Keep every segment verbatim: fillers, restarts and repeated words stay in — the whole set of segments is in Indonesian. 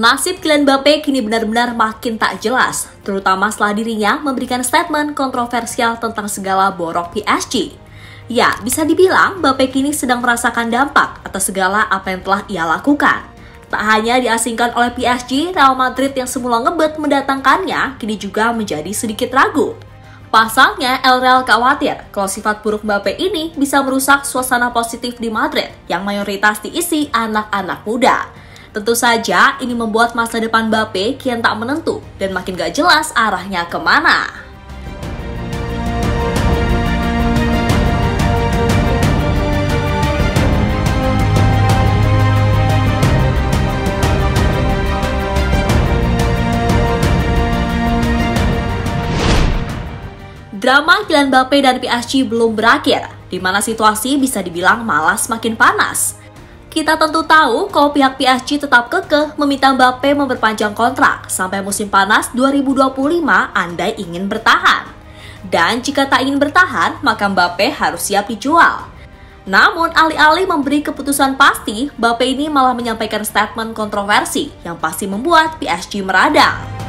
Nasib Kylian Mbappe kini benar-benar makin tak jelas, terutama setelah dirinya memberikan statement kontroversial tentang segala borok P S G. Ya, bisa dibilang Mbappe kini sedang merasakan dampak atas segala apa yang telah ia lakukan. Tak hanya diasingkan oleh P S G, Real Madrid yang semula ngebet mendatangkannya kini juga menjadi sedikit ragu. Pasalnya, El Real khawatir kalau sifat buruk Mbappe ini bisa merusak suasana positif di Madrid yang mayoritas diisi anak-anak muda. Tentu saja ini membuat masa depan Mbappe kian tak menentu dan makin gak jelas arahnya kemana. Drama Kylian Mbappe dan P S G belum berakhir, di mana situasi bisa dibilang malah semakin panas. Kita tentu tahu kalau pihak P S G tetap kekeh meminta Mbappe memperpanjang kontrak sampai musim panas dua ribu dua puluh lima andai ingin bertahan. Dan jika tak ingin bertahan, maka Mbappe harus siap dijual. Namun, alih-alih memberi keputusan pasti, Mbappe ini malah menyampaikan statement kontroversi yang pasti membuat P S G meradang.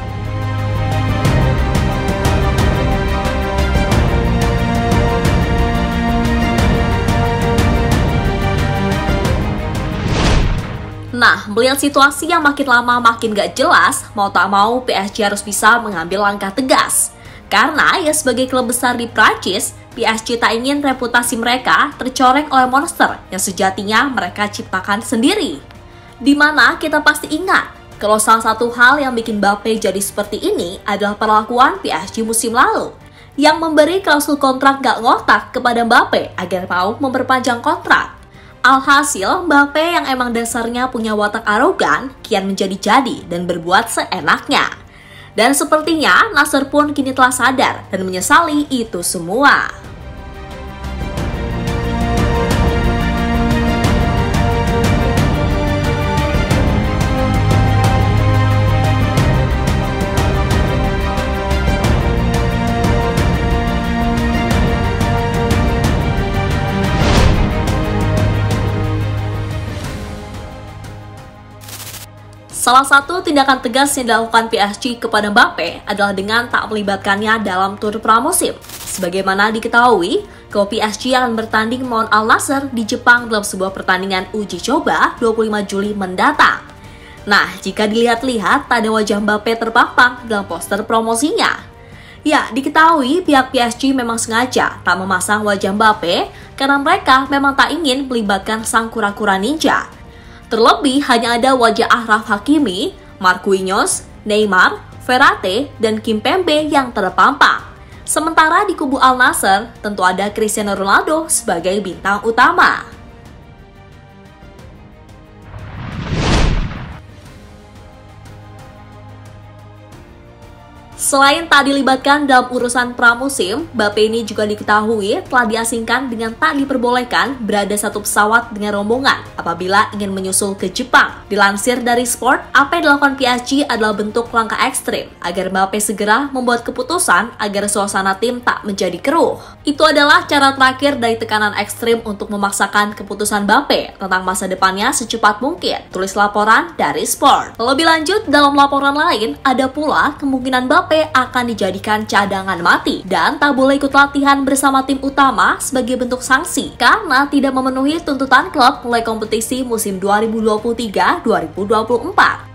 Nah, melihat situasi yang makin lama makin gak jelas, mau tak mau P S G harus bisa mengambil langkah tegas. Karena ya sebagai klub besar di Prancis, P S G tak ingin reputasi mereka tercoreng oleh monster yang sejatinya mereka ciptakan sendiri. Dimana kita pasti ingat, kalau salah satu hal yang bikin Mbappe jadi seperti ini adalah perlakuan P S G musim lalu, yang memberi klausul kontrak gak ngotak kepada Mbappe agar mau memperpanjang kontrak. Alhasil, Mbappe yang emang dasarnya punya watak arogan, kian menjadi-jadi dan berbuat seenaknya. Dan sepertinya, Nasser pun kini telah sadar dan menyesali itu semua. Salah satu tindakan tegas yang dilakukan P S G kepada Mbappe adalah dengan tak melibatkannya dalam tur pramusim. Sebagaimana diketahui, kalau P S G akan bertanding melawan Al Nassr di Jepang dalam sebuah pertandingan uji coba dua puluh lima Juli mendatang. Nah, jika dilihat-lihat, tak ada wajah Mbappe terpampang dalam poster promosinya. Ya, diketahui pihak P S G memang sengaja tak memasang wajah Mbappe karena mereka memang tak ingin melibatkan sang kura-kura ninja. Terlebih hanya ada wajah Achraf Hakimi, Marquinhos, Neymar, Verratti, dan Kimpembe yang terpampang. Sementara di kubu Al Nassr, tentu ada Cristiano Ronaldo sebagai bintang utama. Selain tak dilibatkan dalam urusan pramusim, Mbappe ini juga diketahui telah diasingkan dengan tak diperbolehkan berada satu pesawat dengan rombongan apabila ingin menyusul ke Jepang. Dilansir dari Sport, apa yang dilakukan P S G adalah bentuk langkah ekstrim agar Mbappe segera membuat keputusan agar suasana tim tak menjadi keruh. Itu adalah cara terakhir dari tekanan ekstrim untuk memaksakan keputusan Mbappe tentang masa depannya secepat mungkin, tulis laporan dari Sport. Lebih lanjut, dalam laporan lain, ada pula kemungkinan Mbappe akan dijadikan cadangan mati dan tak boleh ikut latihan bersama tim utama sebagai bentuk sanksi karena tidak memenuhi tuntutan klub mulai kompetisi musim dua ribu dua puluh tiga dua ribu dua puluh empat.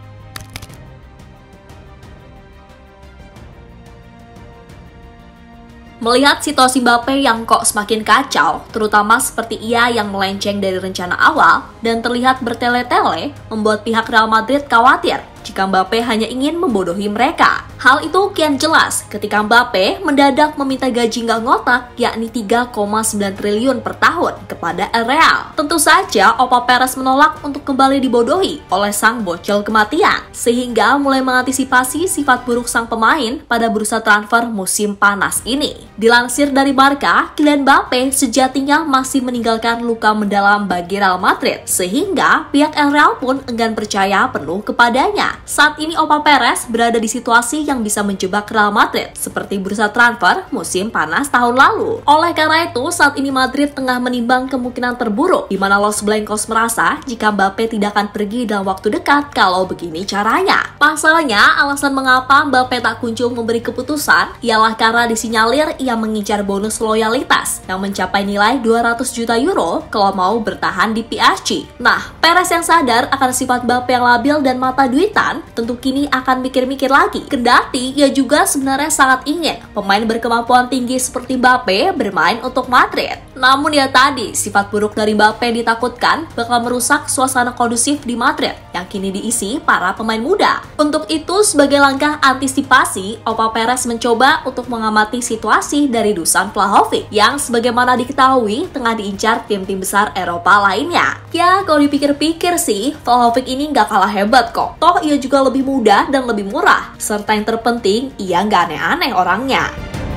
Melihat situasi Mbappe yang kok semakin kacau, terutama seperti ia yang melenceng dari rencana awal dan terlihat bertele-tele, membuat pihak Real Madrid khawatir jika Mbappe hanya ingin membodohi mereka. Hal itu kian jelas ketika Mbappe mendadak meminta gaji nggak ngotak yakni tiga koma sembilan triliun per tahun kepada El Real. Tentu saja Opa Perez menolak untuk kembali dibodohi oleh sang bocil kematian, sehingga mulai mengantisipasi sifat buruk sang pemain pada bursa transfer musim panas ini. Dilansir dari Marca, Kylian Mbappe sejatinya masih meninggalkan luka mendalam bagi Real Madrid, sehingga pihak El Real pun enggan percaya penuh kepadanya. Saat ini Opa Perez berada di situasi yang yang bisa menjebak Real Madrid seperti bursa transfer musim panas tahun lalu. Oleh karena itu, saat ini Madrid tengah menimbang kemungkinan terburuk di mana Los Blancos merasa jika Mbappe tidak akan pergi dalam waktu dekat kalau begini caranya. Pasalnya, alasan mengapa Mbappe tak kunjung memberi keputusan ialah karena disinyalir ia mengincar bonus loyalitas yang mencapai nilai dua ratus juta euro kalau mau bertahan di P S G. Nah, Perez yang sadar akan sifat Mbappe yang labil dan mata duitan tentu kini akan mikir-mikir lagi. Kendati ia juga sebenarnya sangat ingin pemain berkemampuan tinggi seperti Mbappe bermain untuk Madrid. Namun ya tadi, sifat buruk dari Mbappe ditakutkan bakal merusak suasana kondusif di Madrid yang kini diisi para pemain muda. Untuk itu, sebagai langkah antisipasi, Opa Perez mencoba untuk mengamati situasi dari Dusan Vlahovic yang sebagaimana diketahui tengah diincar tim-tim besar Eropa lainnya. Ya, kalau dipikir-pikir sih, Vlahovic ini nggak kalah hebat kok. Toh ia juga lebih muda dan lebih murah. Serta yang terpenting, ia nggak aneh-aneh orangnya.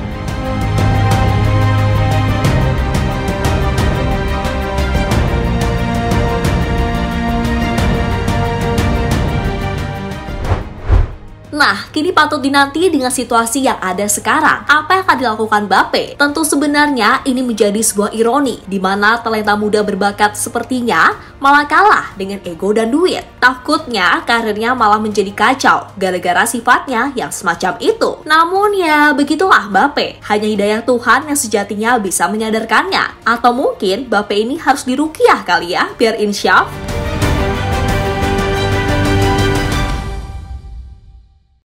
Nah, kini patut dinanti dengan situasi yang ada sekarang. Apa yang akan dilakukan Mbappe? Tentu sebenarnya ini menjadi sebuah ironi, di mana talenta muda berbakat sepertinya malah kalah dengan ego dan duit. Takutnya karirnya malah menjadi kacau, gara-gara sifatnya yang semacam itu. Namun ya, begitulah Mbappe. Hanya hidayah Tuhan yang sejatinya bisa menyadarkannya. Atau mungkin Mbappe ini harus diruqyah kali ya, biar insyaf.